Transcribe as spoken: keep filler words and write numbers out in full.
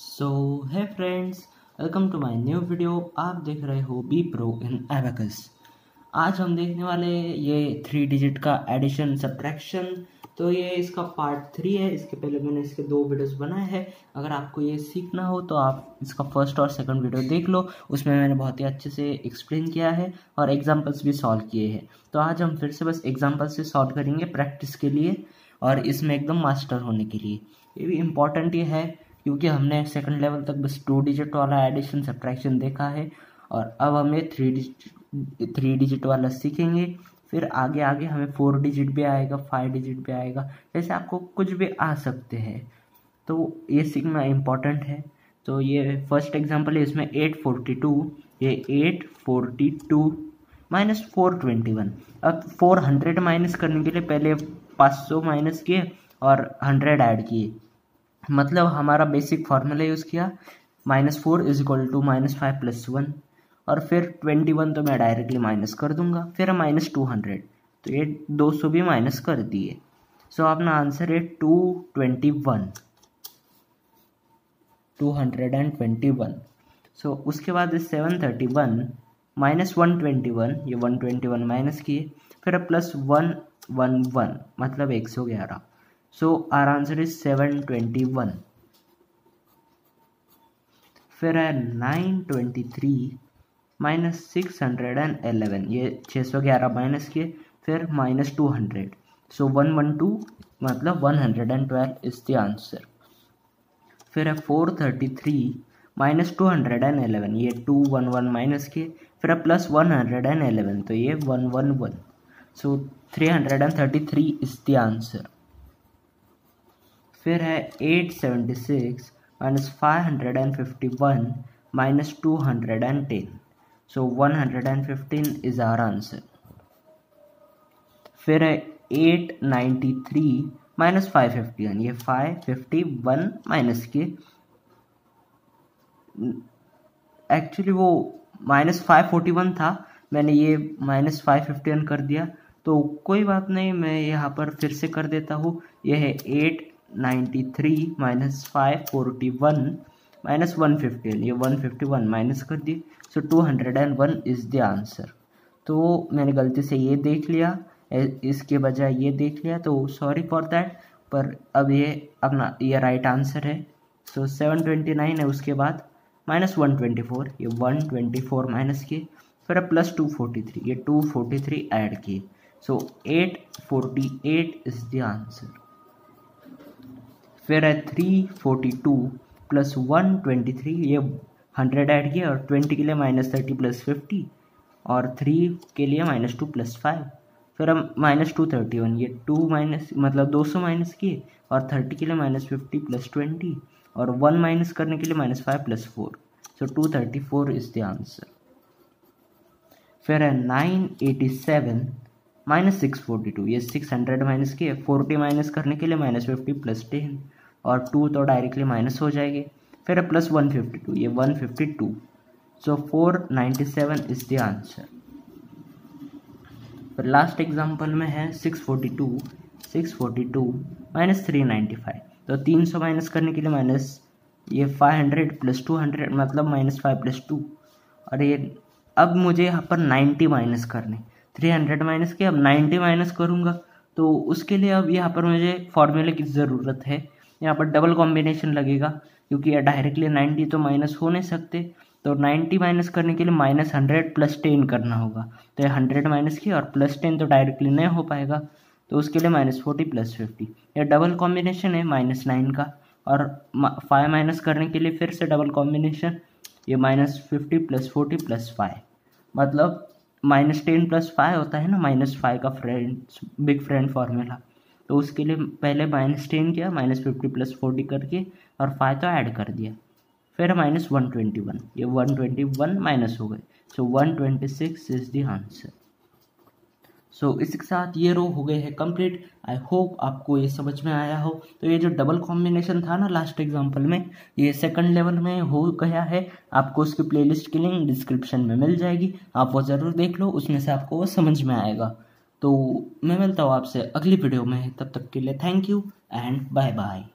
सो है friends, welcome to my new video. आप देख रहे हो बी प्रो इन एबेकस। आज हम देखने वाले ये थ्री डिजिट का एडिशन सब्ट्रैक्शन। तो ये इसका पार्ट थ्री है। इसके पहले मैंने इसके दो वीडियोस बनाए हैं। अगर आपको ये सीखना हो तो आप इसका फर्स्ट और सेकंड वीडियो देख लो, उसमें मैंने बहुत ही अच्छे से एक्सप्लेन किया है और एग्जांपल्स भी सॉल्व किए हैं। तो आज हम फिर से बस एग्जांपल्स से सॉल्व करेंगे प्रैक्टिस के लिए और इसमें एकदम मास्टर होने के लिए। ये भी इम्पॉर्टेंट ये है क्योंकि हमने सेकंड लेवल तक बस टू डिजिट वाला एडिशन सब्ट्रैक्शन देखा है और अब हमें थ्री डिजिट थ्री डिजिट वाला सीखेंगे। फिर आगे आगे हमें फोर डिजिट भी आएगा, फाइव डिजिट भी आएगा, जैसे आपको कुछ भी आ सकते हैं। तो ये सीखना इम्पॉर्टेंट है। तो ये फर्स्ट एग्जांपल है, इसमें एट फोर्टी टू, ये eight forty two minus four twenty one. अब फोर हंड्रेड माइनस करने के लिए पहले पाँच सौ माइनस किए और हंड्रेड ऐड किए, मतलब हमारा बेसिक फार्मूला यूज़ किया minus four is equal to minus five plus one, और फिर ट्वेंटी वन तो मैं डायरेक्टली माइनस कर दूंगा, फिर माइनस टू हंड्रेड, तो ये दो सौ भी माइनस कर दिए। सो अपना आंसर है two twenty one, two hundred and twenty one. So उसके बाद seven thirty one minus one twenty one, ये वन ट्वेंटी वन माइनस किए, फिर प्लस वन वन वन, मतलब एक सौ ग्यारह। So our answer is seven twenty one. फिर है nine twenty three minus six hundred eleven, ये सिक्स ट्वेल्व माइनस किए, फिर minus two hundred. So one one two, मतलब one hundred twelve is the answer. फिर है four thirty three minus two hundred eleven, ये two one one minus किए, फिर plus one hundred eleven, तो ये one one one. So three hundred thirty three is the answer. फिर है eight seventy six minus five hundred fifty one minus two hundred ten, so one hundred fifteen is our answer. फिर है eight ninety three minus five fifty one, ये five fifty one minus के, actually वो minus five forty one था, मैंने ये minus five fifty one कर दिया, तो कोई बात नहीं, मैं यहाँ पर फिर से कर देता हूँ। यह है eight ninety three minus five forty one minus one fifty one, ये वन फिफ्टी वन माइनस कर दिए, so two hundred one is the answer. तो मैंने गलती से ये देख लिया, इसके बजाय ये देख लिया, तो सॉरी फॉर दैट, पर अब ये अपना ये राइट आंसर है। सो सेवन ट्वेंटी नाइन है, उसके बाद माइनस वन ट्वेंटी फोर, ये वन ट्वेंटी फोर माइनस किए, फिर प्लस टू फोर्टी थ्री, ये टू फोर्टी थ्री ऐड किए, so eight forty eight is the answer. फिर है three forty two plus one twenty three, ये हंड्रेड ऐड किया और ट्वेंटी के लिए माइनस थर्टी प्लस फिफ्टी, और थ्री के लिए माइनस टू प्लस फाइव, फिर हम माइनस टू थर्टी वन, ये टू माइनस मतलब दो सौ माइनस किए, और थर्टी के लिए माइनस फिफ्टी प्लस ट्वेंटी, और वन माइनस करने के लिए minus five plus four, so two thirty four is the answer. फिर है nine eighty seven minus six forty two, ये सिक्स हंड्रेड माइनस किए, फोर्टी माइनस करने के लिए माइनस फिफ्टी प्लस टेन, और टू तो डायरेक्टली माइनस हो जाएंगे, फिर प्लस वन फिफ्टी टू, ये one fifty two, so four ninety seven is the answer. फिर लास्ट एग्जांपल में है six forty two, six forty two minus three ninety five, तो तीन सौ माइनस करने के लिए माइनस ये five hundred plus two hundred, मतलब माइनस फाइव प्लस टू, और ये अब मुझे यहाँ पर नाइन्टी माइनस करने, थ्री हंड्रेड माइनस के अब नाइन्टी माइनस करूँगा, तो उसके लिए अब यहाँ पर मुझे फॉर्मूले की ज़रूरत है। यहाँ पर डबल कॉम्बिनेशन लगेगा क्योंकि ये डायरेक्टली नाइन्टी तो माइनस हो नहीं सकते, तो नाइन्टी माइनस करने के लिए माइनस हंड्रेड प्लस टेन करना होगा, तो ये हंड्रेड माइनस किया और प्लस टेन तो डायरेक्टली नहीं हो पाएगा, तो उसके लिए माइनस फोर्टी प्लस फिफ्टी, ये डबल कॉम्बिनेशन है माइनस नाइन का, और फाइव माइनस करने के लिए फिर से डबल कॉम्बिनेशन, ये minus fifty plus forty plus five, मतलब माइनस टेन प्लस फाइव होता है ना माइनस फाइव का फ्रेंड बिग फ्रेंड फार्मूला, तो उसके लिए पहले माइनस टेन किया, माइनस फिफ्टी प्लस फोर्टी करके और फाइव तो ऐड कर दिया, फिर माइनस वन ट्वेंटी वन, ये वन ट्वेंटी वन माइनस हो गए, so one twenty six is the answer. So so, इसके साथ ये रो हो गए हैं कंप्लीट। आई होप आपको ये समझ में आया हो। तो ये जो डबल कॉम्बिनेशन था ना लास्ट एग्जांपल में, ये सेकंड लेवल में हो गया है। आपको उसकी प्लेलिस्ट की लिंक डिस्क्रिप्शन में मिल जाएगी, आप वो ज़रूर देख लो, उसमें से आपको वो समझ में आएगा। तो मैं मिलता हूँ आपसे अगली वीडियो में, तब तक के लिए thank you and bye bye.